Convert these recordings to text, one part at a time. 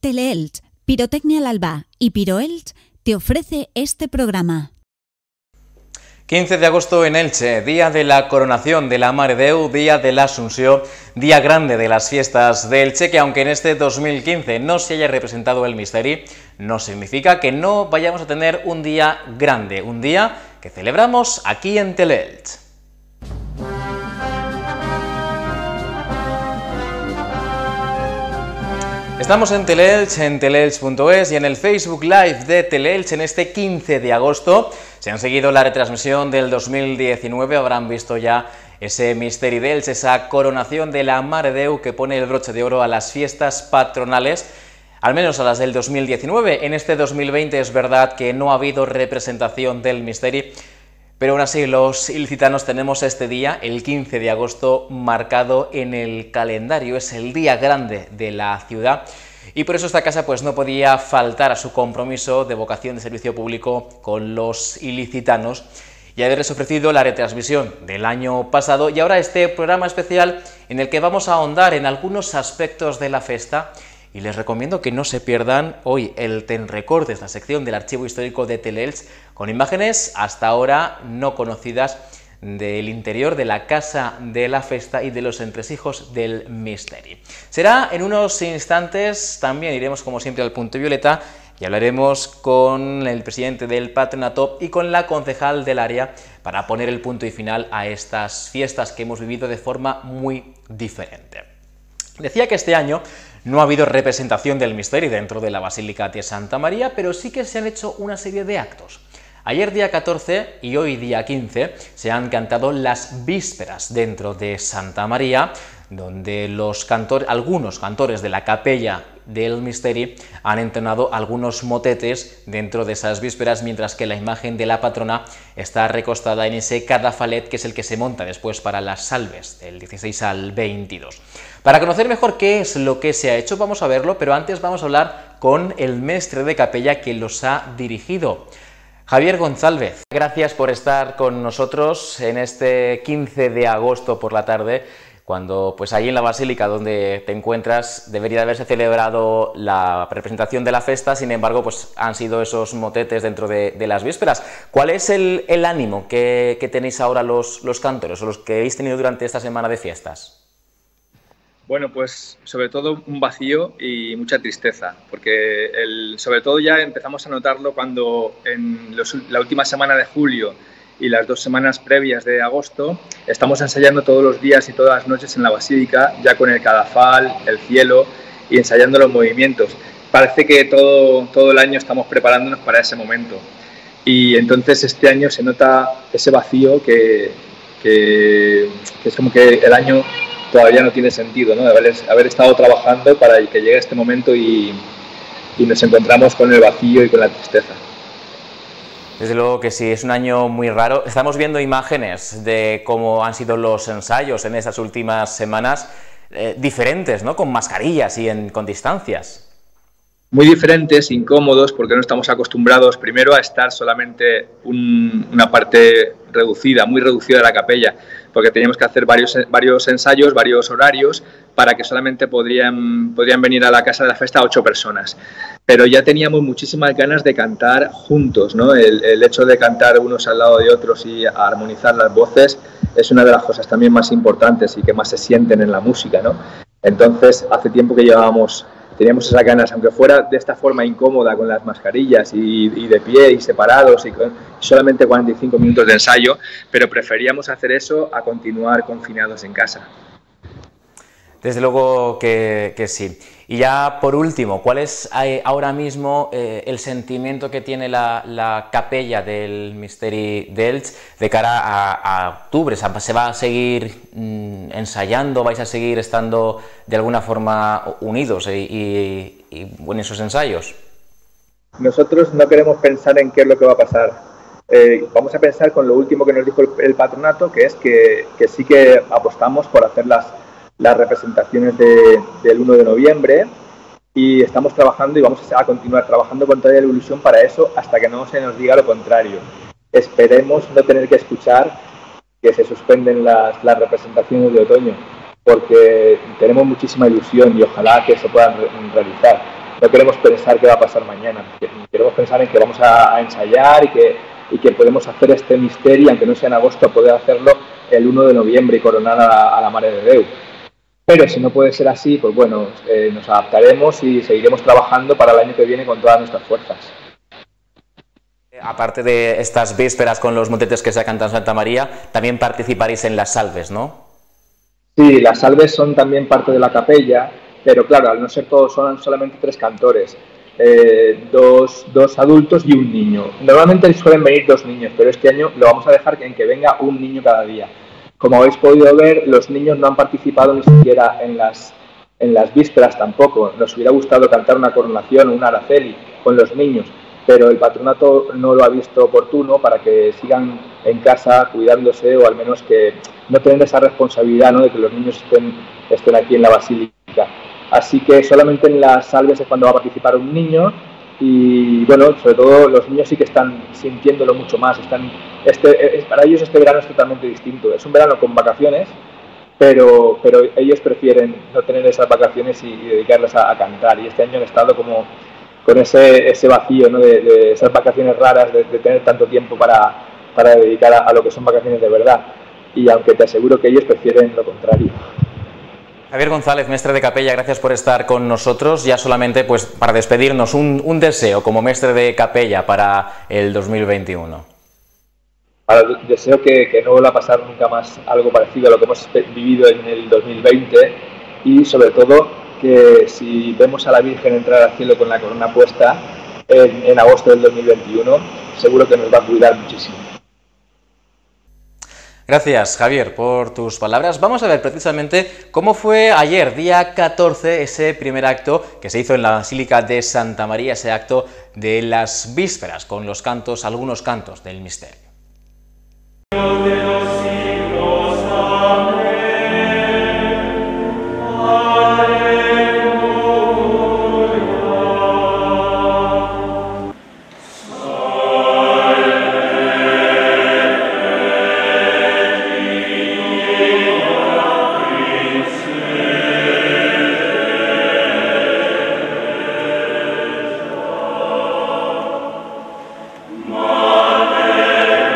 Teleelch, Pirotecnia al Alba y Piroelch te ofrece este programa. 15 de agosto en Elche, día de la coronación de la Mare Déu, día de la Asunción, día grande de las fiestas de Elche, que aunque en este 2015 no se haya representado el Misteri, no significa que no vayamos a tener un día grande, un día que celebramos aquí en Teleelch. Estamos en Teleelch, en teleelch.es y en el Facebook Live de Teleelch en este 15 de agosto. Si han seguido la retransmisión del 2019 habrán visto ya ese Misteri d'Elch, esa coronación de la Mare Déu que pone el broche de oro a las fiestas patronales, al menos a las del 2019. En este 2020 es verdad que no ha habido representación del Misteri, pero aún así los ilicitanos tenemos este día, el 15 de agosto, marcado en el calendario. Es el día grande de la ciudad y por eso esta casa pues no podía faltar a su compromiso de vocación de servicio público con los ilicitanos y haberles ofrecido la retransmisión del año pasado y ahora este programa especial en el que vamos a ahondar en algunos aspectos de la festa. Y les recomiendo que no se pierdan hoy el Tenrecordes, la sección del Archivo Histórico de Teleelch, con imágenes hasta ahora no conocidas del interior de la Casa de la Festa y de los entresijos del Misteri. Será en unos instantes, también iremos como siempre al Punto Violeta y hablaremos con el presidente del patronato y con la concejal del área para poner el punto y final a estas fiestas que hemos vivido de forma muy diferente. Decía que este año no ha habido representación del Misteri dentro de la Basílica de Santa María, pero sí que se han hecho una serie de actos. Ayer día 14 y hoy día 15 se han cantado las vísperas dentro de Santa María, donde algunos cantores de la capella del Misteri han entonado algunos motetes dentro de esas vísperas, mientras que la imagen de la patrona está recostada en ese cadafalet que es el que se monta después para las salves del 16 al 22. Para conocer mejor qué es lo que se ha hecho vamos a verlo, pero antes vamos a hablar con el mestre de capella que los ha dirigido. Javier González, gracias por estar con nosotros en este 15 de agosto por la tarde, cuando pues allí en la Basílica donde te encuentras debería de haberse celebrado la representación de la festa, sin embargo pues han sido esos motetes dentro de las vísperas. ¿Cuál es el ánimo que tenéis ahora los cantores o los que habéis tenido durante esta semana de fiestas? Bueno, pues sobre todo un vacío y mucha tristeza, porque sobre todo ya empezamos a notarlo cuando en la última semana de julio y las 2 semanas previas de agosto estamos ensayando todos los días y todas las noches en la Basílica, ya con el cadafal, el cielo y ensayando los movimientos. Parece que todo el año estamos preparándonos para ese momento y entonces este año se nota ese vacío que es como que el año todavía no tiene sentido, ¿no? Haber estado trabajando para que llegue este momento y nos encontramos con el vacío y con la tristeza. Desde luego que sí, es un año muy raro. Estamos viendo imágenes de cómo han sido los ensayos en estas últimas semanas, diferentes, ¿no? Con mascarillas y con distancias. Muy diferentes, incómodos, porque no estamos acostumbrados primero a estar solamente una parte reducida, muy reducida de la capella, porque teníamos que hacer varios ensayos, varios horarios, para que solamente podrían venir a la Casa de la Festa 8 personas. Pero ya teníamos muchísimas ganas de cantar juntos, ¿no? El hecho de cantar unos al lado de otros y armonizar las voces es una de las cosas también más importantes y que más se sienten en la música, ¿no? Entonces, hace tiempo que teníamos esas ganas, aunque fuera de esta forma incómoda con las mascarillas y de pie y separados y con solamente 45 minutos de ensayo, pero preferíamos hacer eso a continuar confinados en casa. Desde luego que sí. Y ya por último, ¿cuál es ahora mismo el sentimiento que tiene la capella del Misteri d'Elch de cara a octubre? ¿Se va a seguir ensayando? ¿Vais a seguir estando de alguna forma unidos y en esos ensayos? Nosotros no queremos pensar en qué es lo que va a pasar. Vamos a pensar con lo último que nos dijo el patronato, que es que sí que apostamos por hacer las representaciones del 1 de noviembre y estamos trabajando y vamos a continuar trabajando con toda la ilusión para eso hasta que no se nos diga lo contrario. Esperemos no tener que escuchar que se suspenden las representaciones de otoño, porque tenemos muchísima ilusión y ojalá que se puedan realizar. no queremos pensar qué va a pasar mañana, queremos pensar en que vamos a ensayar y que podemos hacer este misteri, aunque no sea en agosto, poder hacerlo el 1 de noviembre y coronar a la Mare de Déu. Pero si no puede ser así, pues bueno, nos adaptaremos y seguiremos trabajando para el año que viene con todas nuestras fuerzas. Aparte de estas vísperas con los motetes que se cantan en Santa María, también participaréis en las salves, ¿no? Sí, las salves son también parte de la capella, pero claro, al no ser todos, son solamente 3 cantores, dos adultos y un niño. Normalmente suelen venir 2 niños, pero este año lo vamos a dejar en que venga un niño cada día. Como habéis podido ver, los niños no han participado ni siquiera en las vísperas tampoco. Nos hubiera gustado cantar una coronación o un araceli con los niños, pero el patronato no lo ha visto oportuno para que sigan en casa cuidándose, o al menos que no tener esa responsabilidad, ¿no?, de que los niños estén aquí en la basílica. Así que solamente en las salves es cuando va a participar un niño, y bueno, sobre todo los niños sí que están sintiéndolo mucho más. Para ellos este verano es totalmente distinto. Es un verano con vacaciones, pero ellos prefieren no tener esas vacaciones y dedicarlas a cantar. Y este año han estado como con ese vacío, ¿no?, de esas vacaciones raras, de tener tanto tiempo para dedicar a lo que son vacaciones de verdad. Y aunque te aseguro que ellos prefieren lo contrario. Javier González, mestre de capella, gracias por estar con nosotros. Ya solamente pues para despedirnos, un deseo como mestre de capella para el 2021. Deseo que no vuelva a pasar nunca más algo parecido a lo que hemos vivido en el 2020, y sobre todo que si vemos a la Virgen entrar al cielo con la corona puesta en agosto del 2021, seguro que nos va a cuidar muchísimo. Gracias, Javier, por tus palabras. Vamos a ver precisamente cómo fue ayer, día 14, ese primer acto que se hizo en la Basílica de Santa María, ese acto de las vísperas, con los cantos, algunos cantos del misterio. Amen.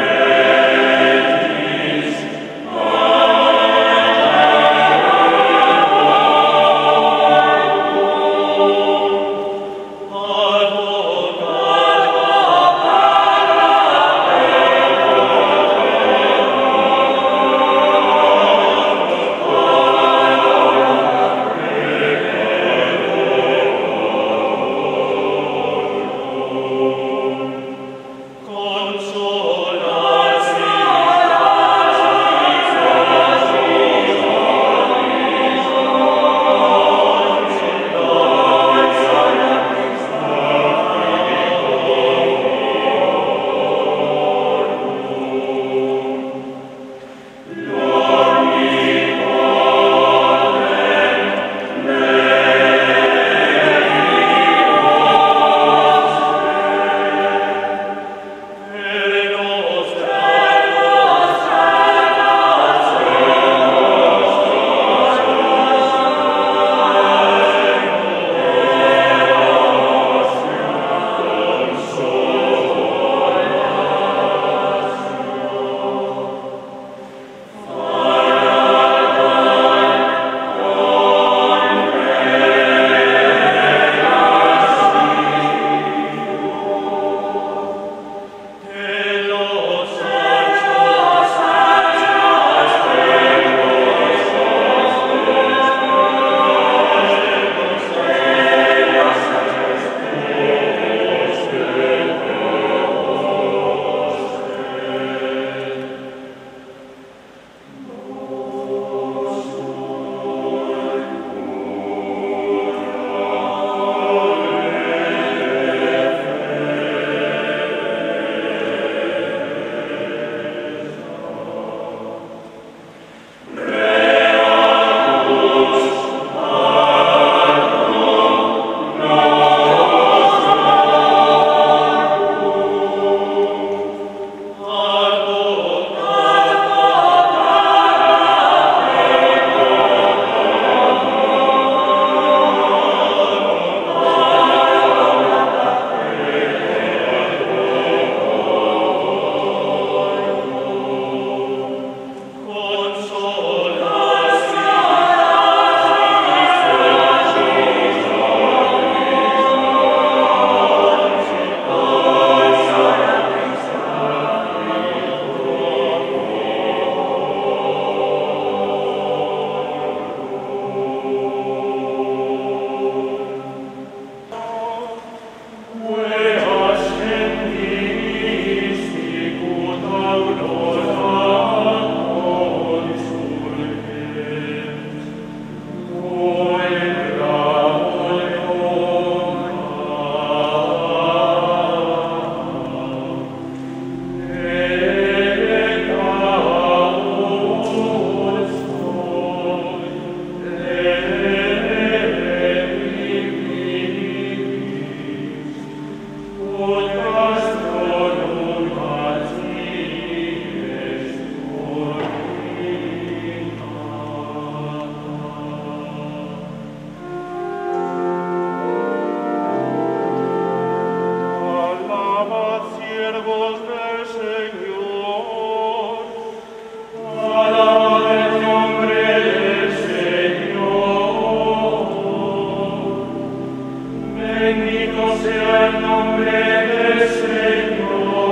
Bendito sea el nombre del Señor,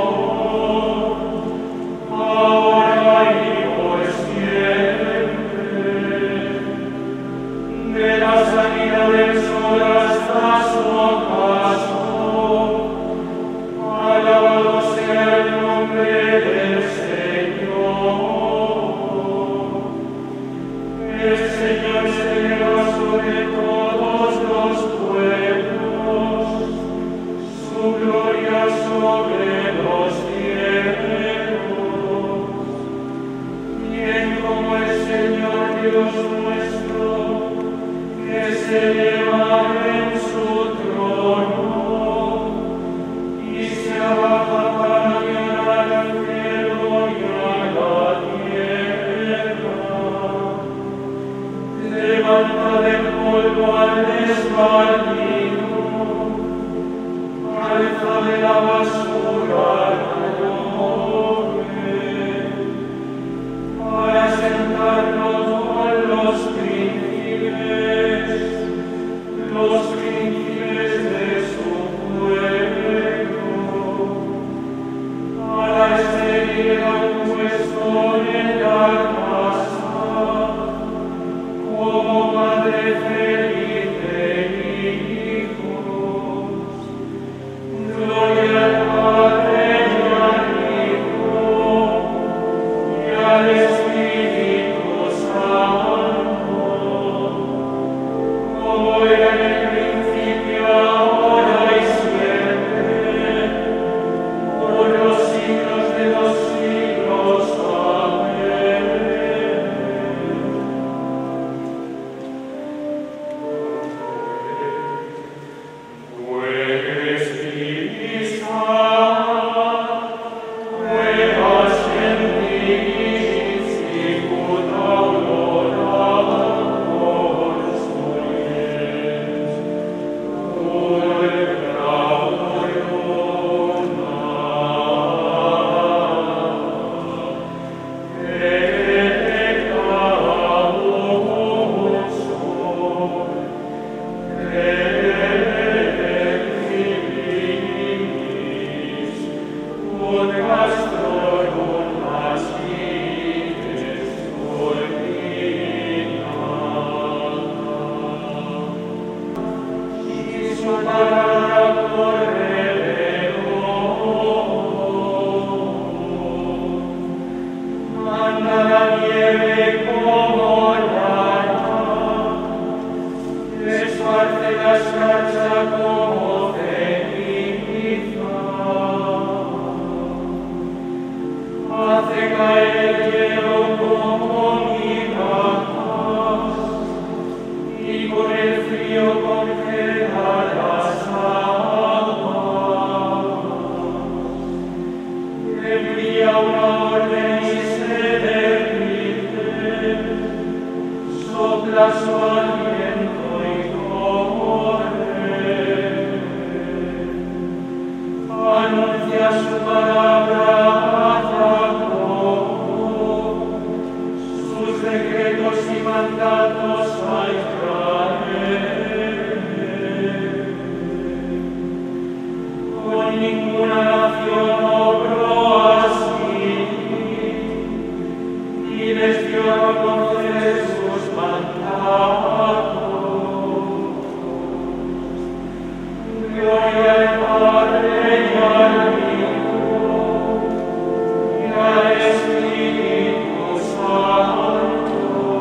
ahora y por siempre. De la salida del sol hasta su ocaso, alabado sea el nombre del Señor. El Señor se eleva sobre todos los pueblos, su gloria sobre los cielos. Bien como el Señor Dios nuestro, que se eleva en su trono y se abaja para guiar al cielo y a la tierra. Levanta del polvo al desvalido, alza de la basura al pobre, para sentarnos con los príncipes de su pueblo, para seguir a un puesto en la casa, como madre feliz de hijos. Gloria al Padre y al Hijo y al Espíritu Santo, como era en el principio, ahora y siempre, por los siglos de los siglos. Amén. Pues Cristo, nuevas en ti, sicut aurora por soles, manda la nieve como rana, esparce la escarcha como ceniza, hace caer el hielo como migajas y con el frío congela las aguas. Envía una orden y se derrite, sopla su aliento y corre, anuncia su palabra a Jacob, sus decretos y mandatos a Israel. Con ninguna nación obró así, y les dio a conocer sus mandatos. Gloria al Padre y al Hijo y al Espíritu Santo,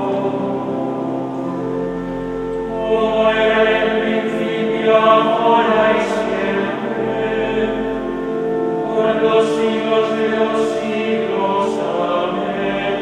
como era en el principio, ahora y siempre, por los siglos de los siglos. Amén.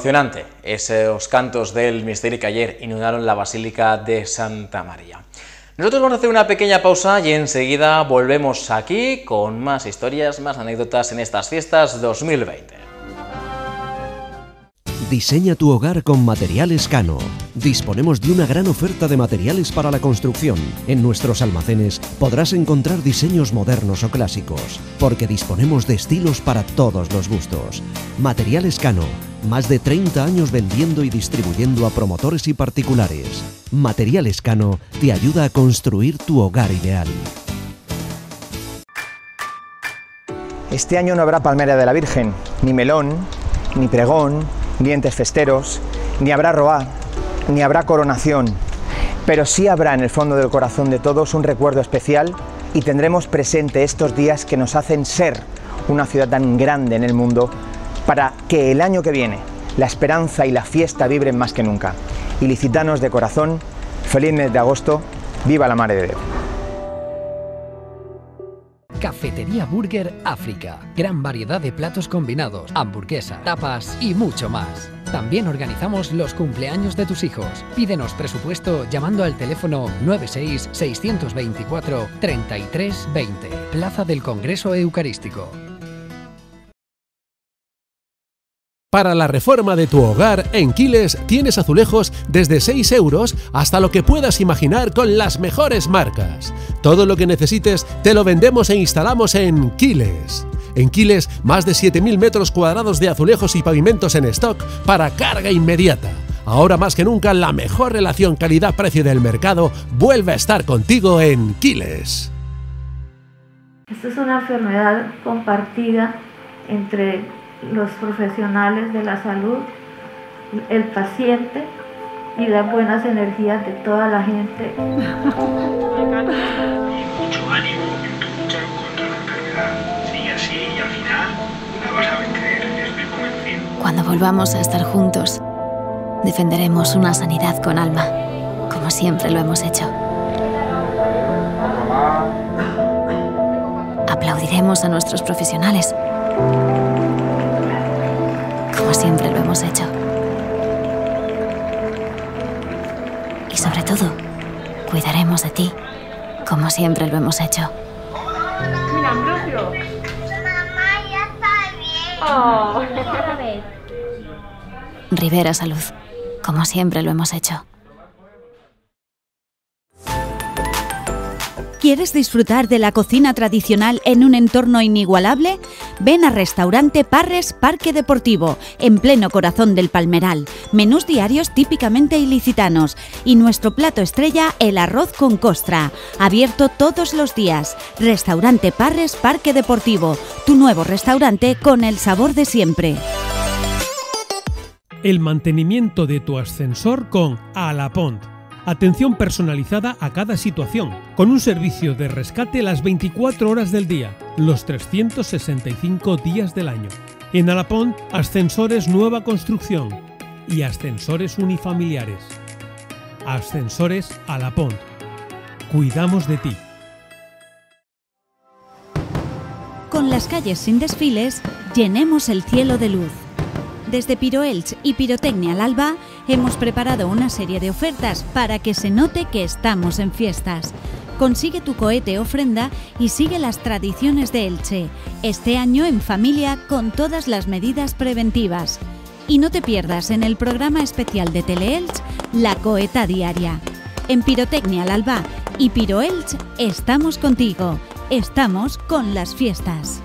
Emocionante esos cantos del misterio que ayer inundaron la Basílica de Santa María. Nosotros vamos a hacer una pequeña pausa y enseguida volvemos aquí con más historias, más anécdotas en estas fiestas 2020. Diseña tu hogar con Materiales Cano. Disponemos de una gran oferta de materiales para la construcción. En nuestros almacenes podrás encontrar diseños modernos o clásicos, porque disponemos de estilos para todos los gustos. Materiales Cano, más de 30 años vendiendo y distribuyendo a promotores y particulares. Materiales Cano te ayuda a construir tu hogar ideal. Este año no habrá palmera de la Virgen, ni melón, ni pregón, ni entes festeros, ni habrá roá, ni habrá coronación, pero sí habrá en el fondo del corazón de todos un recuerdo especial y tendremos presente estos días que nos hacen ser una ciudad tan grande en el mundo para que el año que viene la esperanza y la fiesta vibren más que nunca. Ilicitanos de corazón, feliz mes de agosto, viva la Mare de Déu. Cafetería Burger África. Gran variedad de platos combinados, hamburguesa, tapas y mucho más. También organizamos los cumpleaños de tus hijos. Pídenos presupuesto llamando al teléfono 96 624 3320. Plaza del Congreso Eucarístico. Para la reforma de tu hogar, en Quiles tienes azulejos desde 6 euros hasta lo que puedas imaginar con las mejores marcas. Todo lo que necesites te lo vendemos e instalamos en Quiles. En Quiles, más de 7.000 metros cuadrados de azulejos y pavimentos en stock para carga inmediata. Ahora más que nunca, la mejor relación calidad-precio del mercado vuelve a estar contigo en Quiles. Esta es una enfermedad compartida entre los profesionales de la salud, el paciente y las buenas energías de toda la gente. Y mucho ánimo en tu lucha contra la enfermedad. Sigue así y al final la vas a vencer, estoy convencido. Cuando volvamos a estar juntos, defenderemos una sanidad con alma, como siempre lo hemos hecho. Aplaudiremos a nuestros profesionales, como siempre lo hemos hecho. Y sobre todo, cuidaremos de ti, como siempre lo hemos hecho. Mira, Ambrosio. Mamá, ya está bien. Otra vez. Rivera Salud, como siempre lo hemos hecho. ¿Quieres disfrutar de la cocina tradicional en un entorno inigualable? Ven a Restaurante Parres Parque Deportivo, en pleno corazón del Palmeral. Menús diarios típicamente ilicitanos y nuestro plato estrella, el arroz con costra. Abierto todos los días. Restaurante Parres Parque Deportivo, tu nuevo restaurante con el sabor de siempre. El mantenimiento de tu ascensor con Alapont. Atención personalizada a cada situación, con un servicio de rescate las 24 horas del día, los 365 días del año. En Alapont, ascensores nueva construcción y ascensores unifamiliares. Ascensores Alapont. Cuidamos de ti. Con las calles sin desfiles, llenemos el cielo de luz. Desde Piroelch y Pirotecnia al Alba hemos preparado una serie de ofertas para que se note que estamos en fiestas. Consigue tu cohete ofrenda y sigue las tradiciones de Elche, este año en familia con todas las medidas preventivas. Y no te pierdas en el programa especial de Teleelch, La Coheta Diaria. En Pirotecnia al Alba y Piroelch estamos contigo, estamos con las fiestas.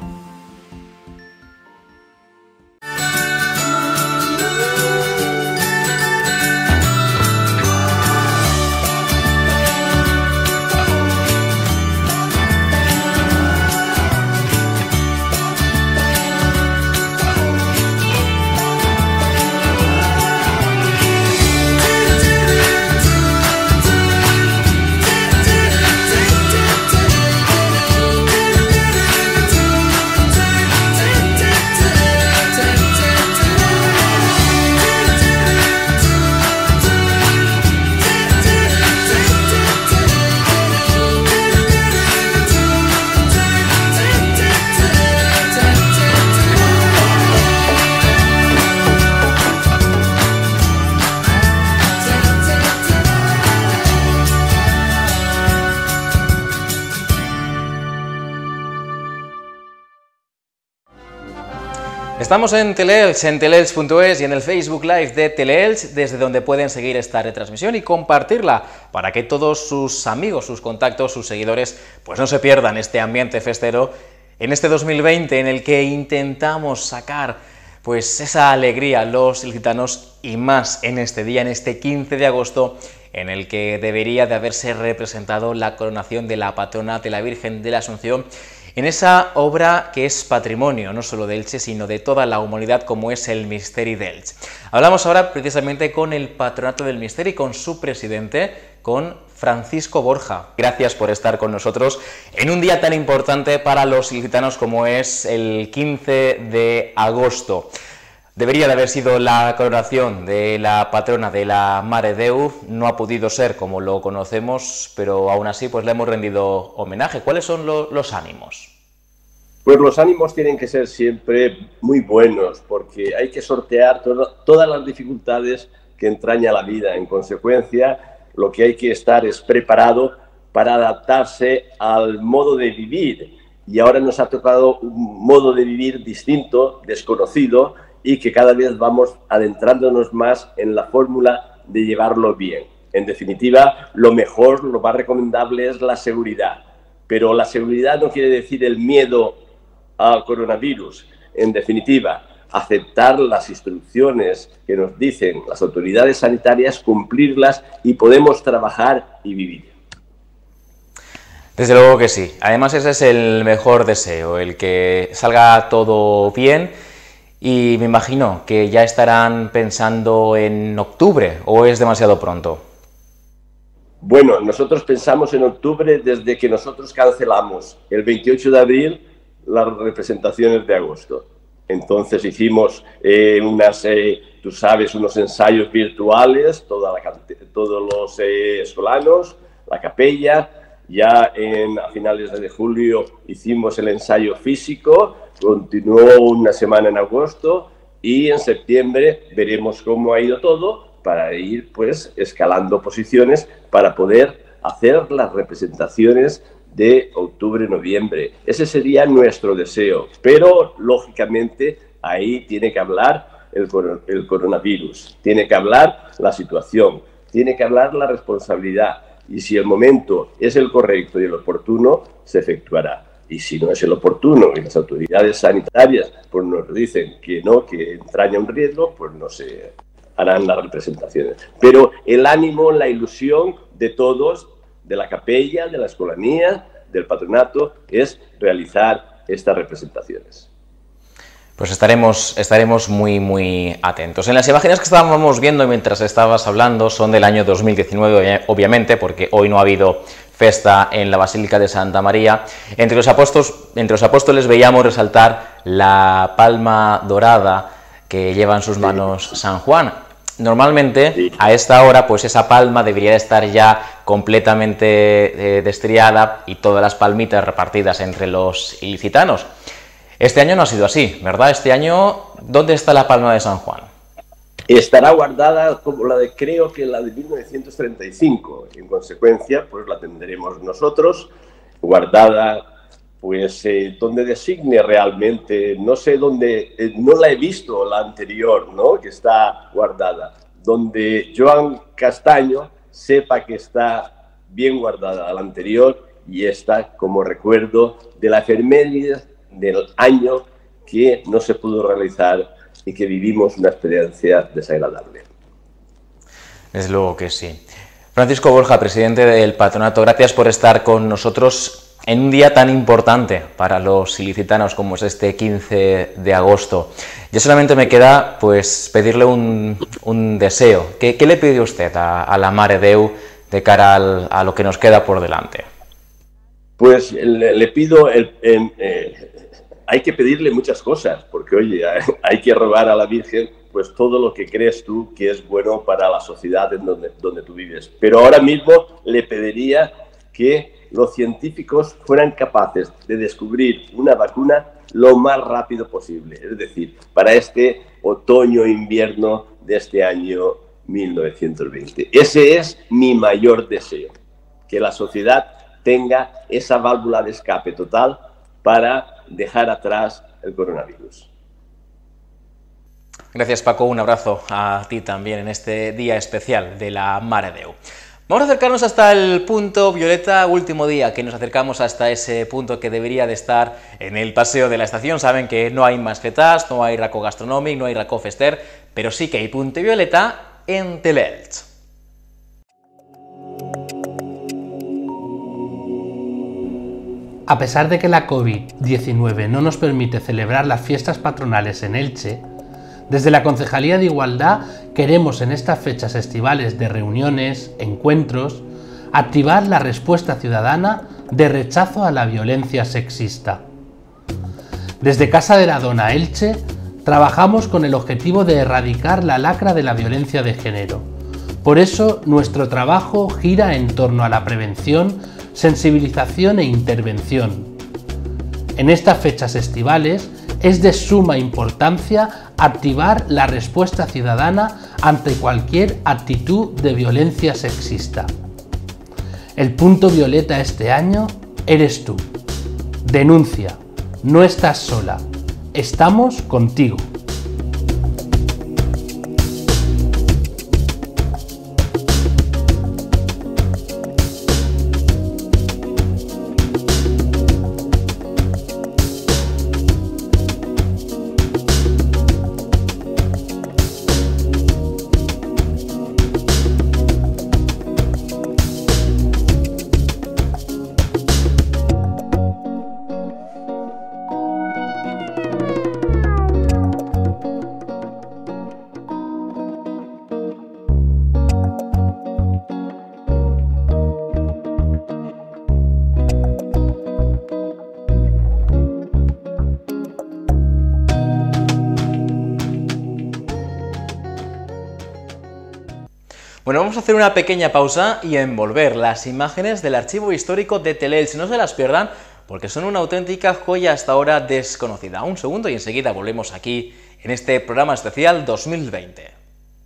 Estamos en Teleelch, en teleelch.es y en el Facebook Live de Teleelch, desde donde pueden seguir esta retransmisión y compartirla para que todos sus amigos, sus contactos, sus seguidores, pues no se pierdan este ambiente festero en este 2020 en el que intentamos sacar pues esa alegría a los ilicitanos y más en este día, en este 15 de agosto, en el que debería de haberse representado la coronación de la patrona de la Virgen de la Asunción, en esa obra que es patrimonio no solo de Elche, sino de toda la humanidad, como es el Misteri d'Elche. Hablamos ahora precisamente con el Patronato del Misteri, con su presidente, con Francisco Borja. Gracias por estar con nosotros en un día tan importante para los ilicitanos como es el 15 de agosto. Debería de haber sido la coronación de la patrona de la Mare Déu, no ha podido ser como lo conocemos, pero aún así pues le hemos rendido homenaje. ¿Cuáles son los ánimos? Pues los ánimos tienen que ser siempre muy buenos, porque hay que sortear todas las dificultades que entraña la vida. En consecuencia, lo que hay que estar es preparado para adaptarse al modo de vivir. Y ahora nos ha tocado un modo de vivir distinto, desconocido, y que cada vez vamos adentrándonos más en la fórmula de llevarlo bien. En definitiva, lo mejor, lo más recomendable es la seguridad. Pero la seguridad no quiere decir el miedo al coronavirus. En definitiva, aceptar las instrucciones que nos dicen las autoridades sanitarias, cumplirlas y podemos trabajar y vivir. Desde luego que sí. Además, ese es el mejor deseo, el que salga todo bien. Y me imagino que ya estarán pensando en octubre, ¿o es demasiado pronto? Bueno, nosotros pensamos en octubre desde que nosotros cancelamos el 28 de abril las representaciones de agosto. Entonces hicimos tú sabes, unos ensayos virtuales, todos los escolanos, la capella. Ya a finales de julio hicimos el ensayo físico, continuó una semana en agosto y en septiembre veremos cómo ha ido todo para ir pues escalando posiciones para poder hacer las representaciones de octubre-noviembre. Ese sería nuestro deseo, pero lógicamente ahí tiene que hablar el coronavirus, tiene que hablar la situación, tiene que hablar la responsabilidad. Y si el momento es el correcto y el oportuno, se efectuará. Y si no es el oportuno y las autoridades sanitarias pues nos dicen que no, que entraña un riesgo, pues no se harán las representaciones. Pero el ánimo, la ilusión de todos, de la capella, de la escolanía, del patronato, es realizar estas representaciones. Pues estaremos muy atentos. En las imágenes que estábamos viendo mientras estabas hablando son del año 2019, obviamente, porque hoy no ha habido festa en la Basílica de Santa María. Entre los apóstoles veíamos resaltar la palma dorada que lleva en sus manos San Juan. Normalmente, a esta hora, pues esa palma debería estar ya completamente destriada y todas las palmitas repartidas entre los ilicitanos. Este año no ha sido así, ¿verdad? Este año, ¿dónde está la palma de San Juan? Estará guardada como creo que la de 1935. En consecuencia, pues la tendremos nosotros, guardada, pues donde designe realmente, no sé dónde, no la he visto la anterior, ¿no? Que está guardada. Donde Joan Castaño sepa que está bien guardada la anterior y está como recuerdo de la efeméride del año que no se pudo realizar y que vivimos una experiencia desagradable. Desde luego que sí. Francisco Borja, presidente del Patronato, gracias por estar con nosotros en un día tan importante para los ilicitanos como es este 15 de agosto. Ya solamente me queda pues pedirle un deseo. ¿Qué le pide usted a la Mare Déu de cara a lo que nos queda por delante? Pues le pido hay que pedirle muchas cosas, porque oye, hay que rogar a la Virgen pues todo lo que crees tú que es bueno para la sociedad en donde tú vives. Pero ahora mismo le pediría que los científicos fueran capaces de descubrir una vacuna lo más rápido posible, es decir, para este otoño-invierno de este año 1920. Ese es mi mayor deseo, que la sociedad tenga esa válvula de escape total para dejar atrás el coronavirus. Gracias, Paco, un abrazo a ti también en este día especial de la Mare de Déu. Vamos a acercarnos hasta el punto violeta, último día que nos acercamos hasta ese punto que debería de estar en el paseo de la estación. Saben que no hay mascletas, no hay racó gastronòmic, no hay racó fester, pero sí que hay punto violeta en Teleelch. A pesar de que la COVID-19 no nos permite celebrar las fiestas patronales en Elche, desde la Concejalía de Igualdad queremos en estas fechas estivales de reuniones, encuentros, activar la respuesta ciudadana de rechazo a la violencia sexista. Desde Casa de la Dona Elche trabajamos con el objetivo de erradicar la lacra de la violencia de género. Por eso nuestro trabajo gira en torno a la prevención, sensibilización e intervención. En estas fechas estivales es de suma importancia activar la respuesta ciudadana ante cualquier actitud de violencia sexista. El punto violeta este año eres tú. Denuncia, no estás sola, estamos contigo. Bueno, vamos a hacer una pequeña pausa y envolver las imágenes del archivo histórico de Teleelch. No se las pierdan porque son una auténtica joya hasta ahora desconocida. Un segundo y enseguida volvemos aquí en este programa especial 2020.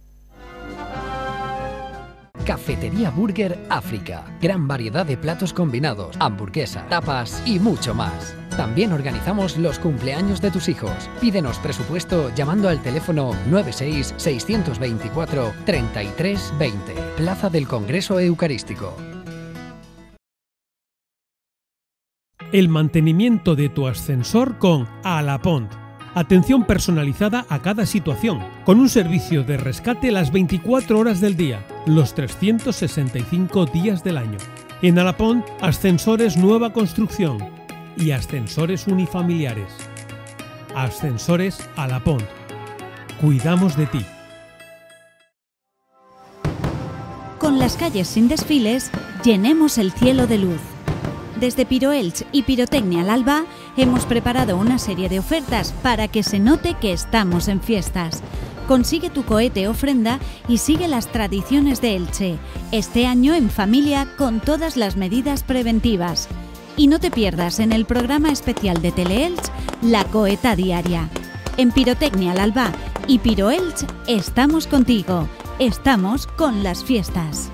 Cafetería Burger África. Gran variedad de platos combinados, hamburguesa, tapas y mucho más. También organizamos los cumpleaños de tus hijos. Pídenos presupuesto llamando al teléfono 96 624 3320. Plaza del Congreso Eucarístico. El mantenimiento de tu ascensor con Alapont. Atención personalizada a cada situación, con un servicio de rescate las 24 horas del día, los 365 días del año. En Alapont, ascensores nueva construcción y ascensores unifamiliares. Ascensores Alapont. Cuidamos de ti. Con las calles sin desfiles, llenemos el cielo de luz. Desde Piroelch y Pirotecnia al Alba hemos preparado una serie de ofertas para que se note que estamos en fiestas. Consigue tu cohete ofrenda y sigue las tradiciones de Elche, este año en familia con todas las medidas preventivas. Y no te pierdas en el programa especial de Teleelch, La Coheta Diaria. En Pirotecnia al Alba y Piroelch estamos contigo, estamos con las fiestas.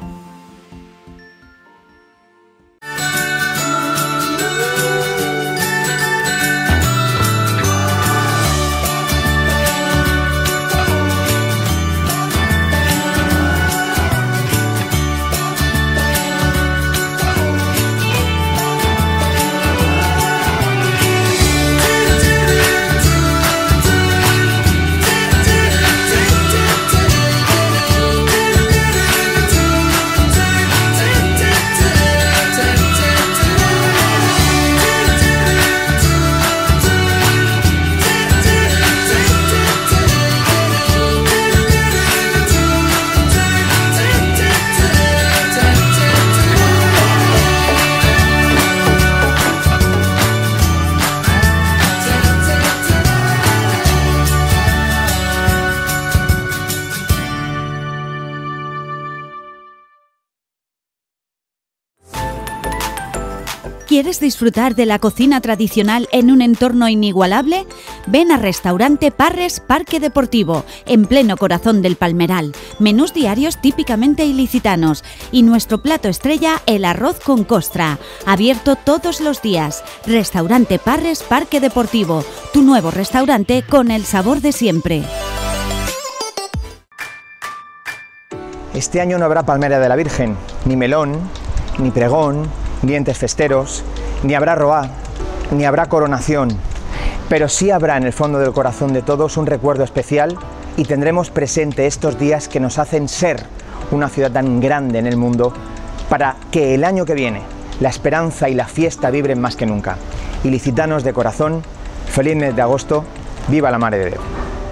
¿Quieres disfrutar de la cocina tradicional en un entorno inigualable? Ven a Restaurante Parres Parque Deportivo, en pleno corazón del Palmeral. Menús diarios típicamente ilicitanos y nuestro plato estrella, el arroz con costra. Abierto todos los días. Restaurante Parres Parque Deportivo, tu nuevo restaurante con el sabor de siempre. Este año no habrá palmera de la Virgen, ni melón, ni pregón, ni dientes festeros, ni habrá roá, ni habrá coronación, pero sí habrá en el fondo del corazón de todos un recuerdo especial y tendremos presente estos días que nos hacen ser una ciudad tan grande en el mundo para que el año que viene la esperanza y la fiesta vibren más que nunca. Ilicitanos de corazón, feliz mes de agosto, viva la Mare de Déu.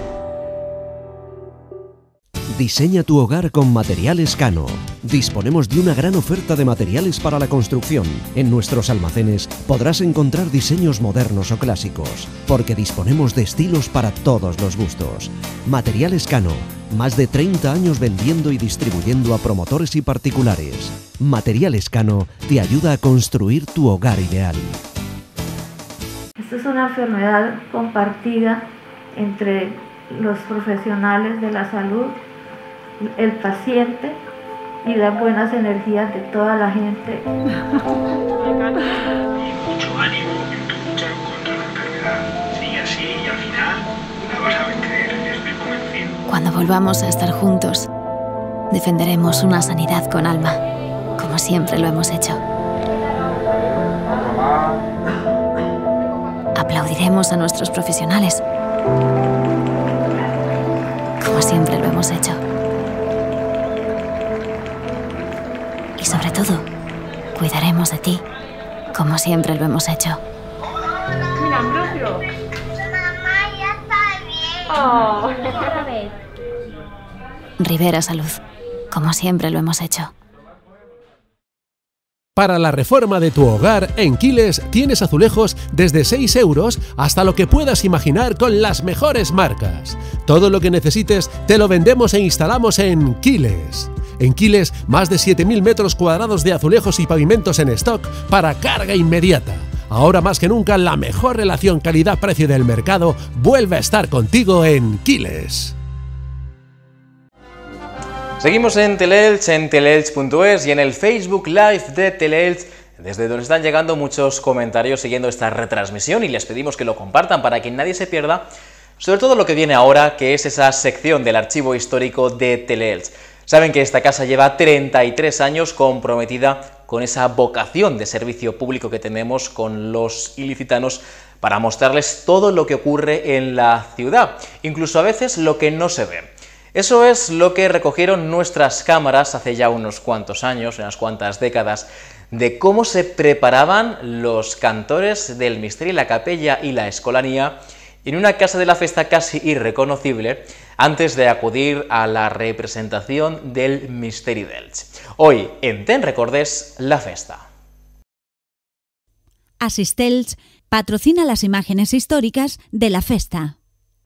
Diseña tu hogar con Materiales Cano. Disponemos de una gran oferta de materiales para la construcción. En nuestros almacenes podrás encontrar diseños modernos o clásicos, porque disponemos de estilos para todos los gustos. Materiales Cano, más de 30 años vendiendo y distribuyendo a promotores y particulares. Materiales Cano te ayuda a construir tu hogar ideal. Esta es una enfermedad compartida entre los profesionales de la salud, el paciente y las buenas energías de toda la gente. Y mucho ánimo en tu lucha contra la enfermedad. Sigue así y al final la vas a vencer, estoy convencido. Cuando volvamos a estar juntos, defenderemos una sanidad con alma, como siempre lo hemos hecho. Aplaudiremos a nuestros profesionales, como siempre lo hemos hecho. Y sobre todo, cuidaremos de ti, como siempre lo hemos hecho. Mira, Ambrosio. Mamá, ya está bien. Otra vez. Rivera Salud, como siempre lo hemos hecho. Para la reforma de tu hogar, en Quiles tienes azulejos desde 6 euros hasta lo que puedas imaginar con las mejores marcas. Todo lo que necesites te lo vendemos e instalamos en Quiles. En Quiles, más de 7.000 metros cuadrados de azulejos y pavimentos en stock para carga inmediata. Ahora más que nunca, la mejor relación calidad-precio del mercado vuelve a estar contigo en Quiles. Seguimos en Teleelch, en teleelch.es y en el Facebook Live de Teleelch, desde donde están llegando muchos comentarios siguiendo esta retransmisión y les pedimos que lo compartan para que nadie se pierda, sobre todo lo que viene ahora, que es esa sección del archivo histórico de Teleelch. Saben que esta casa lleva 33 años comprometida con esa vocación de servicio público que tenemos con los ilicitanos para mostrarles todo lo que ocurre en la ciudad, incluso a veces lo que no se ve. Eso es lo que recogieron nuestras cámaras hace ya unos cuantos años, unas cuantas décadas, de cómo se preparaban los cantores del Misteri, la capella y la escolanía en una casa de la festa casi irreconocible antes de acudir a la representación del Misteri d'Elx. Hoy, en Ten Recordés, la festa. Assistelch patrocina las imágenes históricas de la festa.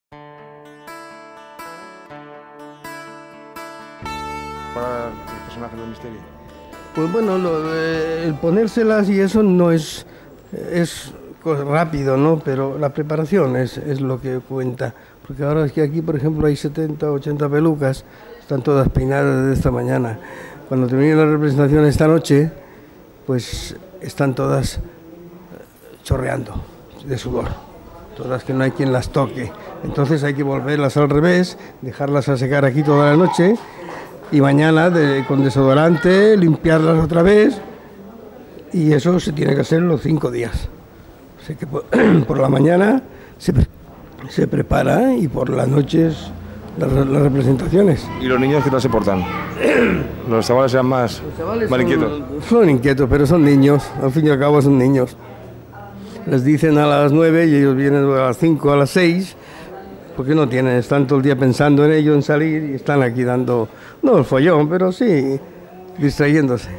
Para los personajes del Misteri. Pues bueno, el ponérselas y eso no es rápido, ¿no? Pero la preparación es lo que cuenta. Porque ahora es que aquí, por ejemplo, hay 70, 80 pelucas, están todas peinadas desde esta mañana. Cuando termine la representación esta noche, pues están todas chorreando de sudor, todas que no hay quien las toque. Entonces hay que volverlas al revés, dejarlas a secar aquí toda la noche y mañana con desodorante limpiarlas otra vez, y eso se tiene que hacer los 5 días. O sea que por la mañana se prepara y por las noches las representaciones. ¿Y los niños qué tal se portan? ¿Los chavales sean más inquietos? Son inquietos, pero son niños, al fin y al cabo son niños. Les dicen a las 9 y ellos vienen a las 5, a las 6, porque no tienen, están todo el día pensando en ello, en salir, y están aquí dando, no el follón, pero sí distrayéndose.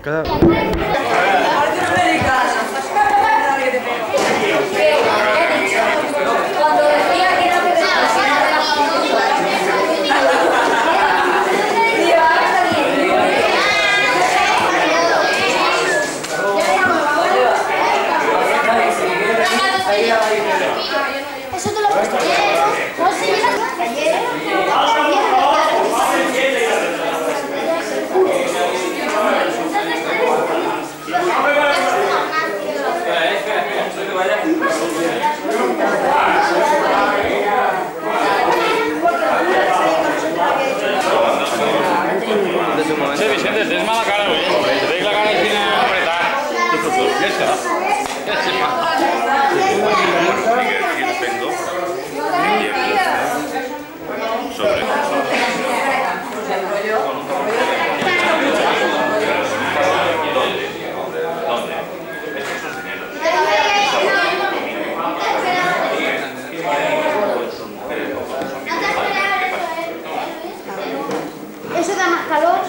Eso da más calor.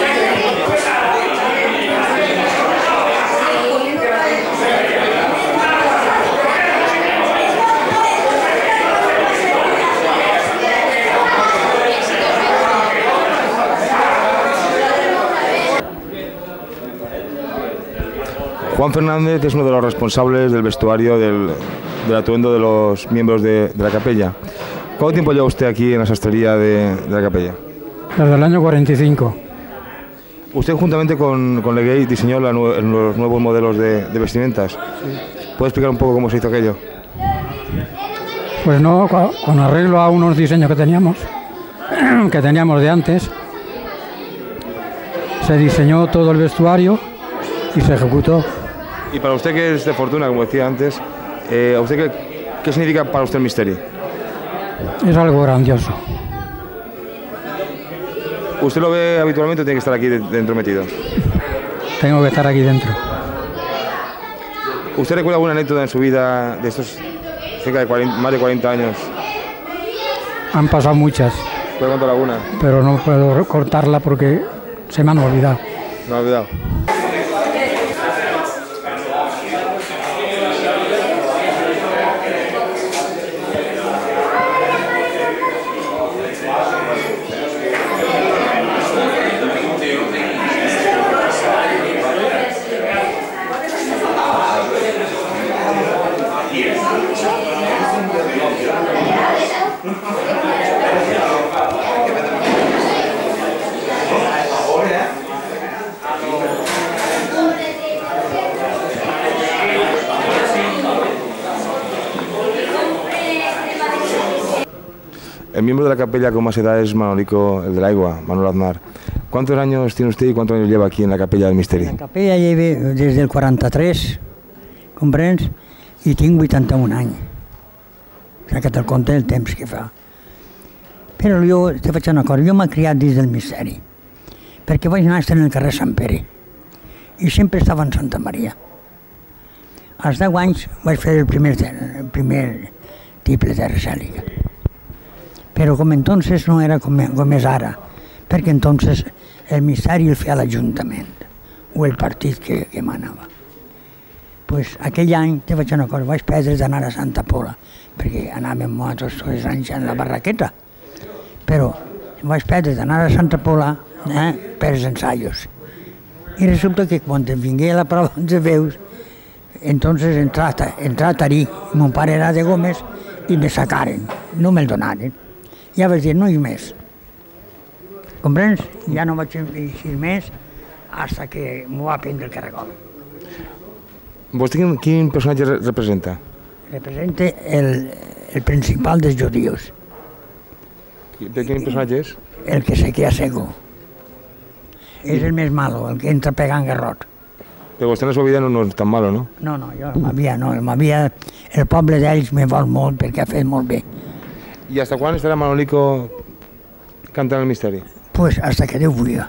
Juan Fernández es uno de los responsables del vestuario del atuendo de los miembros de la capella. ¿Cuánto tiempo lleva usted aquí en la sastrería de la capella? Desde el año 45. Usted juntamente con Leguey diseñó los nuevos modelos de vestimentas. Sí. ¿Puede explicar un poco cómo se hizo aquello? Pues no, con arreglo a unos diseños que teníamos de antes. Se diseñó todo el vestuario y se ejecutó. Y para usted, que es de fortuna, como decía antes, ¿a usted qué significa para usted el misterio? Es algo grandioso. ¿Usted lo ve habitualmente o tiene que estar aquí dentro metido? Tengo que estar aquí dentro. ¿Usted recuerda alguna anécdota en su vida de estos cerca de más de 40 años? Han pasado muchas. ¿Puede contar alguna? Pero no puedo cortarla porque se me han olvidado. ¿Me han olvidado? El miembro de la capella con más edad es Manolico, el del Aigua, Manuel Aznar. ¿Cuántos años tiene usted y cuántos años lleva aquí en la capella del Misteri? La capella lleva des del 43, comprens? I tinc 81 anys. O sigui que te'l compte el temps que fa. Però jo te faig una cosa, jo m'he criat dins del misteri, perquè vaig néixer en el carrer Sant Pere i sempre estava en Santa Maria. Als 10 anys vaig fer el primer triple terra cèlica. Però com entonces no era com és ara, perquè entonces el misteri el feia l'Ajuntament o el partit que manava. Pues aquell any te vaig una cosa, vaig perdre d'anar a Santa Pola, perquè anàvem tots els anys en la barraqueta, però vaig perdre d'anar a Santa Pola per els ensaios. I resulta que quan vingué la prova de veus, entonces entrat allí, mon pare era de Gómez i me sacaren, no me'l donaren. Ja vaig dir, no hi més. Comprens? Ja no vaig eixir més fins que m'ho va prendre el caragol. ¿Vostè quin personatge representa? Representa el principal dels judíos. ¿De quin personatge és? El que se queda cego. És el més malo, el que entra pegant garrot. Però vostè en la seva vida no és tan malo, no? No, jo el Mavia no. El poble d'ells me vol molt perquè ha fet molt bé. I hasta quan estarà Manolico cantant el misteri? Pues hasta que Déu vulgui.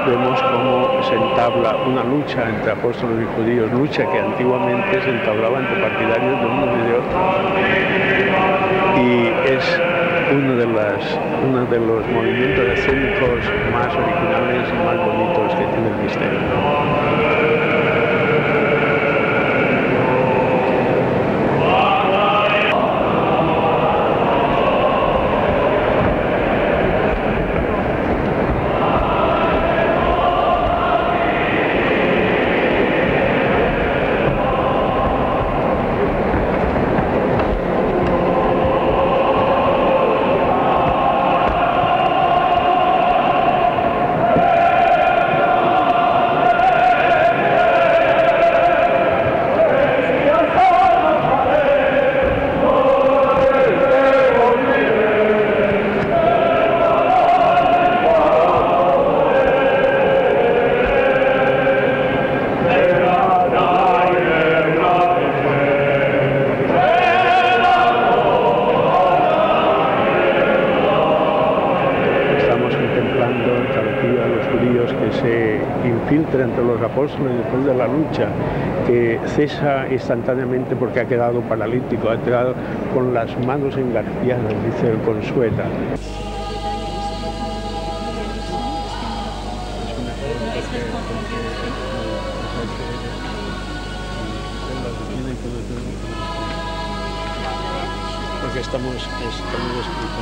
vemos cómo se entabla una lucha entre apóstoles y judíos, lucha que antiguamente se entablaba entre partidarios de unos y de otros. Y es uno de los movimientos escénicos más originales y más bonitos que tiene el misterio. Entre los apóstoles después de la lucha, que cesa instantáneamente porque ha quedado paralítico, ha quedado con las manos engarciadas, dice el Consueta. Porque estamos explicando.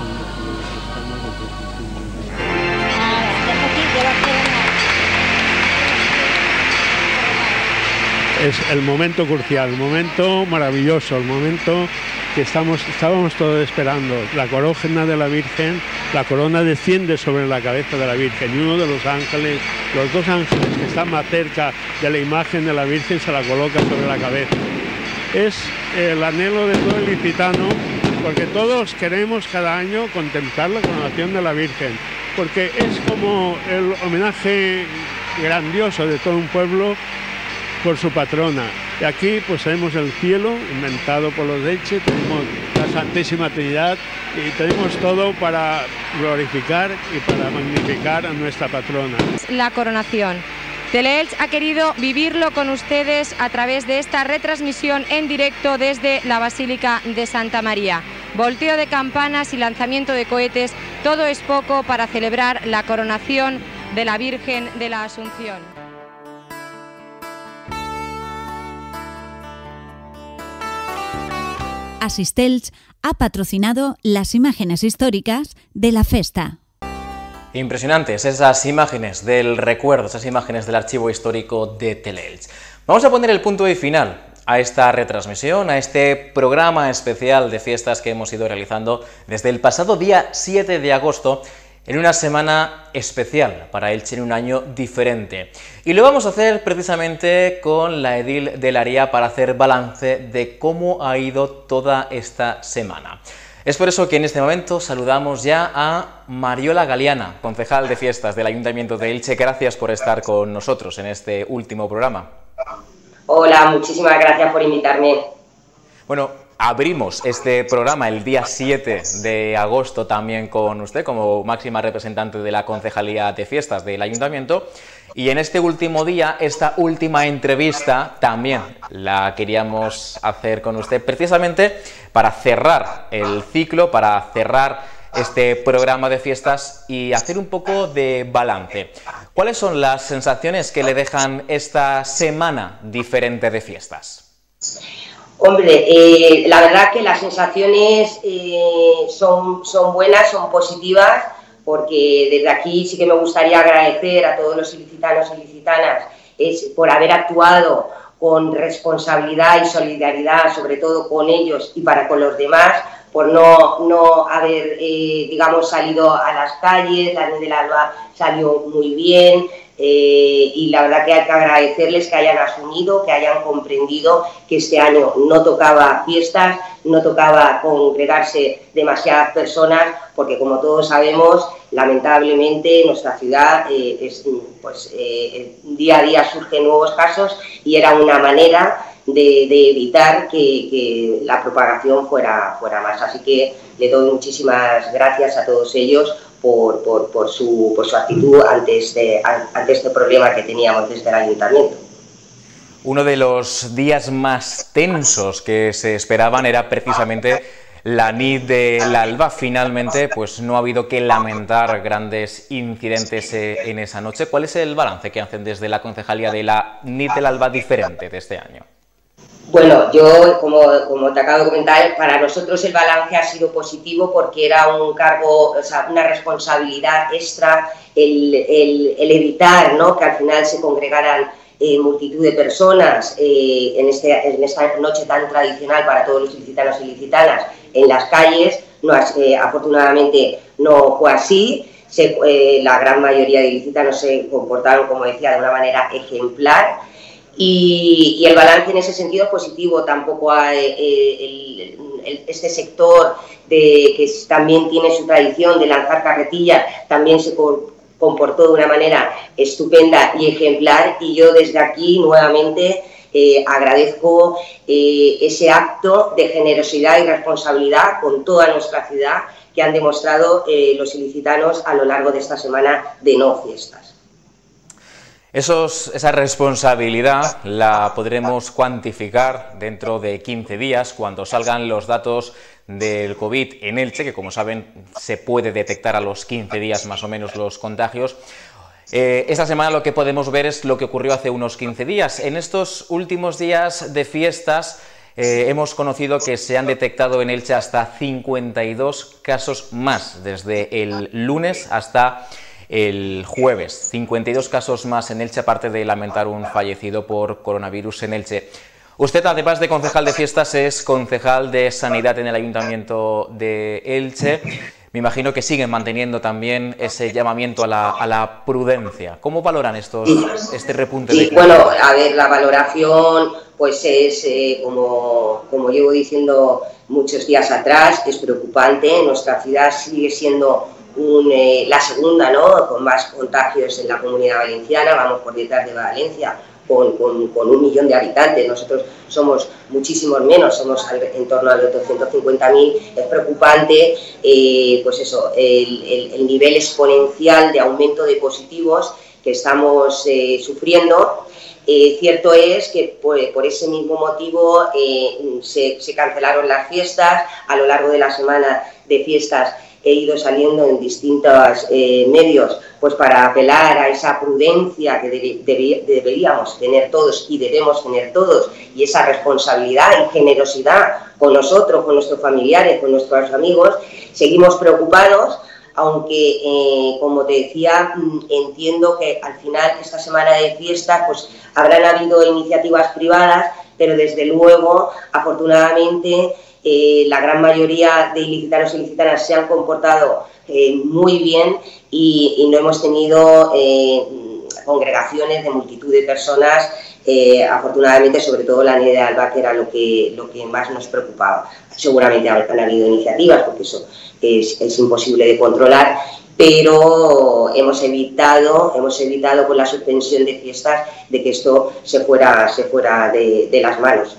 Es el momento crucial, el momento maravilloso, el momento que estábamos todos esperando. La corona de la Virgen, la corona desciende sobre la cabeza de la Virgen y uno de los ángeles, los dos ángeles que están más cerca de la imagen de la Virgen, se la coloca sobre la cabeza. Es el anhelo de todo el ilicitano, porque todos queremos cada año contemplar la coronación de la Virgen, porque es como el homenaje grandioso de todo un pueblo por su patrona. Y aquí pues tenemos el cielo inventado por los Elche, tenemos la Santísima Trinidad y tenemos todo para glorificar y para magnificar a nuestra patrona. La coronación. Teleelch ha querido vivirlo con ustedes a través de esta retransmisión en directo desde la Basílica de Santa María. Volteo de campanas y lanzamiento de cohetes, todo es poco para celebrar la coronación de la Virgen de la Asunción. Asistells ha patrocinado las imágenes históricas de la festa. Impresionantes esas imágenes del recuerdo, esas imágenes del archivo histórico de Teleelch. Vamos a poner el punto y final a esta retransmisión, a este programa especial de fiestas que hemos ido realizando desde el pasado día 7 de agosto, en una semana especial para Elche, en un año diferente. Y lo vamos a hacer precisamente con la edil de Laria para hacer balance de cómo ha ido toda esta semana. Es por eso que en este momento saludamos ya a Mariola Galiana, concejal de fiestas del Ayuntamiento de Elche. Gracias por estar con nosotros en este último programa. Hola, muchísimas gracias por invitarme. Bueno, abrimos este programa el día 7 de agosto también con usted como máxima representante de la Concejalía de Fiestas del Ayuntamiento, y en este último día, esta última entrevista también la queríamos hacer con usted precisamente para cerrar el ciclo, para cerrar este programa de fiestas y hacer un poco de balance. ¿Cuáles son las sensaciones que le dejan esta semana diferente de fiestas? Hombre, la verdad que las sensaciones son buenas, son positivas, porque desde aquí sí que me gustaría agradecer a todos los ilicitanos y ilicitanas por haber actuado con responsabilidad y solidaridad, sobre todo con ellos y para con los demás, por no haber, digamos, salido a las calles. La Niña del Alba salió muy bien. Y la verdad que hay que agradecerles que hayan asumido, que hayan comprendido que este año no tocaba fiestas, no tocaba congregarse demasiadas personas, porque como todos sabemos, lamentablemente en nuestra ciudad día a día surgen nuevos casos y era una manera de evitar que la propagación fuera más. Así que le doy muchísimas gracias a todos ellos por su actitud ante este problema que teníamos desde el ayuntamiento. Uno de los días más tensos que se esperaban era precisamente la nit del Alba. Finalmente, pues no ha habido que lamentar grandes incidentes en esa noche. ¿Cuál es el balance que hacen desde la concejalía de la nit del Alba diferente de este año? Bueno, yo, como te acabo de comentar, para nosotros el balance ha sido positivo porque era un cargo, o sea, una responsabilidad extra el evitar, ¿no?, que al final se congregaran multitud de personas en esta noche tan tradicional para todos los ilicitanos y ilicitanas en las calles. Afortunadamente no fue así. La gran mayoría de ilicitanos se comportaron, como decía, de una manera ejemplar. Y el balance en ese sentido es positivo. Tampoco hay este sector que también tiene su tradición de lanzar carretilla, también se comportó de una manera estupenda y ejemplar, y yo desde aquí nuevamente agradezco ese acto de generosidad y responsabilidad con toda nuestra ciudad que han demostrado los ilicitanos a lo largo de esta semana de no fiestas. Esa responsabilidad la podremos cuantificar dentro de 15 días, cuando salgan los datos del COVID en Elche, que como saben se puede detectar a los 15 días más o menos los contagios. Esta semana lo que podemos ver es lo que ocurrió hace unos 15 días. En estos últimos días de fiestas hemos conocido que se han detectado en Elche hasta 52 casos más, desde el lunes hasta el jueves. 52 casos más en Elche, aparte de lamentar un fallecido por coronavirus en Elche. Usted, además de concejal de fiestas, es concejal de Sanidad en el Ayuntamiento de Elche. Me imagino que siguen manteniendo también ese llamamiento a la prudencia. ¿Cómo valoran este repunte de casos? Bueno, a ver, la valoración pues es, como llevo diciendo muchos días atrás, es preocupante. Nuestra ciudad sigue siendo la segunda, ¿no?, con más contagios en la Comunidad Valenciana. Vamos por detrás de Valencia con 1 millón de habitantes. Nosotros somos muchísimos menos, somos en torno a los 250.000. Es preocupante pues eso, el nivel exponencial de aumento de positivos que estamos sufriendo. Cierto es que por ese mismo motivo se cancelaron las fiestas. A lo largo de la semana de fiestas he ido saliendo en distintos medios pues para apelar a esa prudencia que deberíamos tener todos y debemos tener todos, y esa responsabilidad y generosidad con nosotros, con nuestros familiares, con nuestros amigos. Seguimos preocupados, aunque, como te decía, entiendo que al final esta semana de fiestas pues habrán habido iniciativas privadas, pero desde luego, afortunadamente, la gran mayoría de ilicitanos y ilicitanas se han comportado muy bien y no hemos tenido congregaciones de multitud de personas, afortunadamente, sobre todo la nit del Alba, que era lo que más nos preocupaba. Seguramente han habido iniciativas, porque eso es imposible de controlar, pero hemos evitado con la suspensión de fiestas de que esto se fuera de las manos.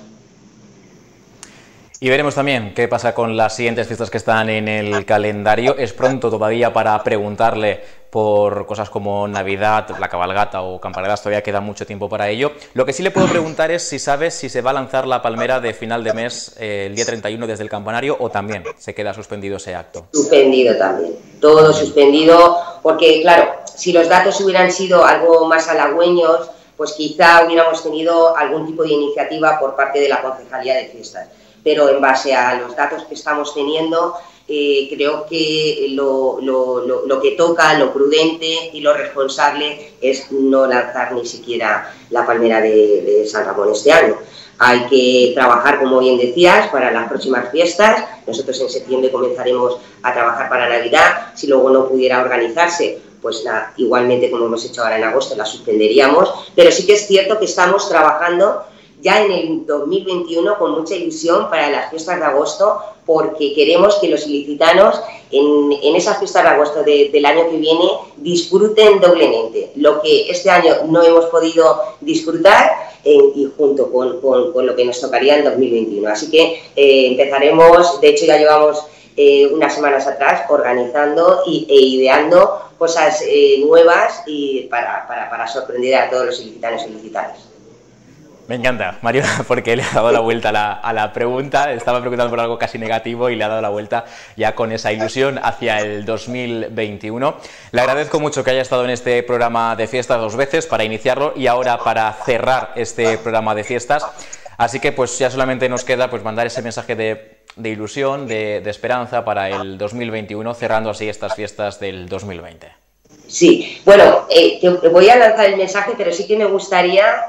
Y veremos también qué pasa con las siguientes fiestas que están en el calendario. Es pronto todavía para preguntarle por cosas como Navidad, la cabalgata o campanadas, todavía queda mucho tiempo para ello. Lo que sí le puedo preguntar es si sabe si se va a lanzar la palmera de final de mes el día 31 desde el campanario, o también se queda suspendido ese acto. Suspendido también, todo suspendido, porque claro, si los datos hubieran sido algo más halagüeños, pues quizá hubiéramos tenido algún tipo de iniciativa por parte de la Concejalía de Fiestas. Pero en base a los datos que estamos teniendo, creo que lo que toca, lo prudente y lo responsable es no lanzar ni siquiera la palmera de San Ramón este año. Hay que trabajar, como bien decías, para las próximas fiestas. Nosotros en septiembre comenzaremos a trabajar para Navidad. Si luego no pudiera organizarse, pues igualmente, como hemos hecho ahora en agosto, la suspenderíamos. Pero sí que es cierto que estamos trabajando ya en el 2021 con mucha ilusión para las fiestas de agosto, porque queremos que los ilicitanos en esas fiestas de agosto del año que viene disfruten doblemente lo que este año no hemos podido disfrutar, y junto con lo que nos tocaría en 2021. Así que empezaremos, de hecho ya llevamos unas semanas atrás organizando e ideando cosas nuevas y para sorprender a todos los ilicitanos y ilicitanas. Me encanta, Mariola, porque le ha dado la vuelta a la pregunta. Estaba preguntando por algo casi negativo y le ha dado la vuelta ya con esa ilusión hacia el 2021. Le agradezco mucho que haya estado en este programa de fiestas 2 veces, para iniciarlo y ahora para cerrar este programa de fiestas. Así que pues ya solamente nos queda pues mandar ese mensaje de ilusión, de esperanza para el 2021, cerrando así estas fiestas del 2020. Sí, bueno, te voy a lanzar el mensaje, pero sí que me gustaría,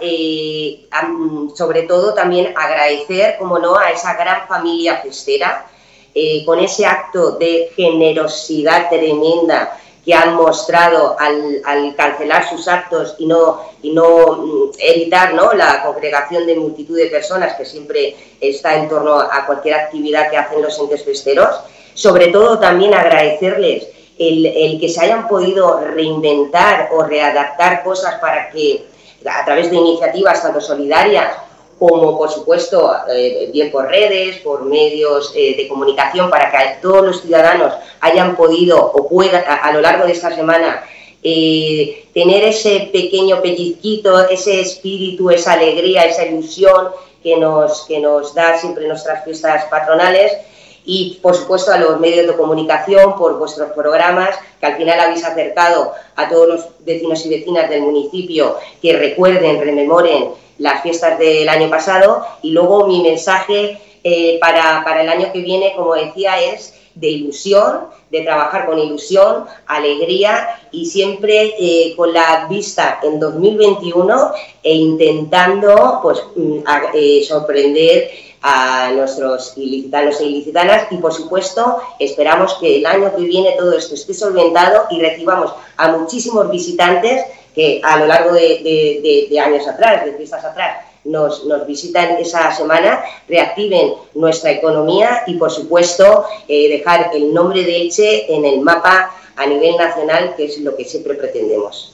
sobre todo, también agradecer, como no, a esa gran familia festera, con ese acto de generosidad tremenda que han mostrado al cancelar sus actos y no evitar, ¿no?, la congregación de multitud de personas que siempre está en torno a cualquier actividad que hacen los entes festeros. Sobre todo, también agradecerles el que se hayan podido reinventar o readaptar cosas para que, a través de iniciativas tanto solidarias como, por supuesto, bien por redes, por medios de comunicación, para que todos los ciudadanos hayan podido o puedan, a lo largo de esta semana, tener ese pequeño pellizquito, ese espíritu, esa alegría, esa ilusión que nos da siempre nuestras fiestas patronales. Y, por supuesto, a los medios de comunicación por vuestros programas, que al final habéis acercado a todos los vecinos y vecinas del municipio que recuerden, rememoren las fiestas del año pasado. Y luego mi mensaje para el año que viene, como decía, es de ilusión, de trabajar con ilusión, alegría y siempre con la vista en 2021 e intentando pues sorprender a nuestros ilicitanos e ilicitanas y, por supuesto, esperamos que el año que viene todo esto esté solventado y recibamos a muchísimos visitantes que a lo largo de años atrás, de fiestas atrás, nos visitan esa semana, reactiven nuestra economía y, por supuesto, dejar el nombre de Elche en el mapa a nivel nacional, que es lo que siempre pretendemos.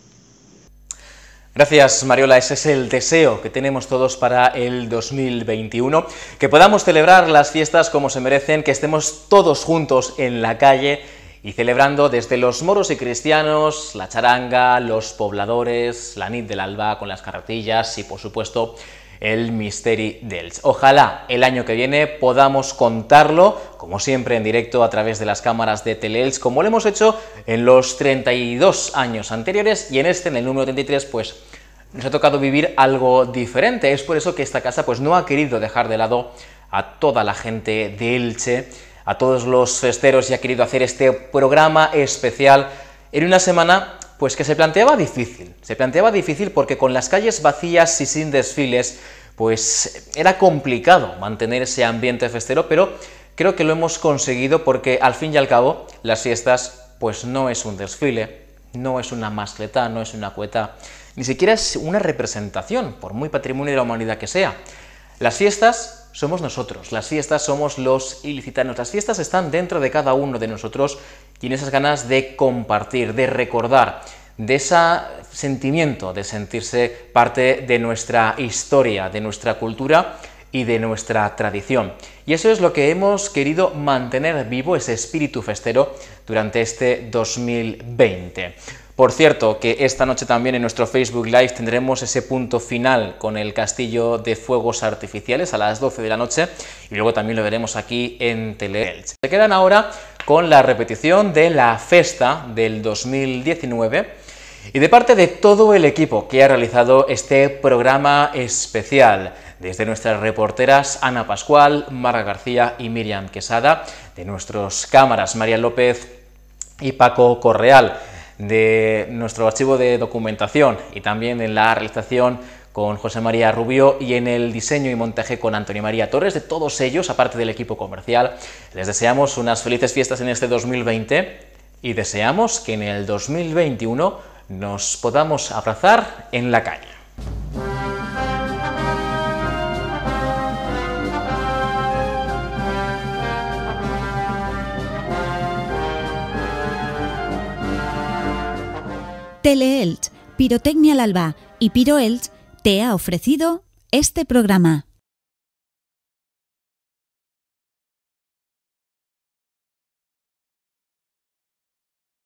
Gracias, Mariola. Ese es el deseo que tenemos todos para el 2021, que podamos celebrar las fiestas como se merecen, que estemos todos juntos en la calle y celebrando desde los moros y cristianos, la charanga, los pobladores, la nit del alba con las carretillas y, por supuesto, el Misteri d'Elx. Ojalá el año que viene podamos contarlo, como siempre, en directo a través de las cámaras de Teleelch, como lo hemos hecho en los 32 años anteriores, y en este, en el número 33, pues nos ha tocado vivir algo diferente. Es por eso que esta casa pues no ha querido dejar de lado a toda la gente de Elche, a todos los festeros, y ha querido hacer este programa especial en una semana pues que se planteaba difícil porque con las calles vacías y sin desfiles pues era complicado mantener ese ambiente festero, pero creo que lo hemos conseguido, porque al fin y al cabo las fiestas pues no es un desfile, no es una mascleta, no es una cueta, ni siquiera es una representación, por muy patrimonio de la humanidad que sea. Las fiestas somos nosotros, las fiestas somos los ilicitanos, las fiestas están dentro de cada uno de nosotros, y en esas ganas de compartir, de recordar, de ese sentimiento de sentirse parte de nuestra historia, de nuestra cultura y de nuestra tradición. Y eso es lo que hemos querido mantener vivo, ese espíritu festero, durante este 2020. Por cierto, que esta noche también en nuestro Facebook Live tendremos ese punto final con el castillo de fuegos artificiales a las 12 de la noche, y luego también lo veremos aquí en Teleelch. Se quedan ahora con la repetición de la festa del 2019 y de parte de todo el equipo que ha realizado este programa especial, desde nuestras reporteras Ana Pascual, Marga García y Miriam Quesada, de nuestros cámaras María López y Paco Correal, de nuestro archivo de documentación y también en la realización con José María Rubio, y en el diseño y montaje con Antonio María Torres. De todos ellos, aparte del equipo comercial, les deseamos unas felices fiestas en este 2020 y deseamos que en el 2021 nos podamos abrazar en la calle. Teleelch, Pirotecnia al Alba y Piroelch te ha ofrecido este programa.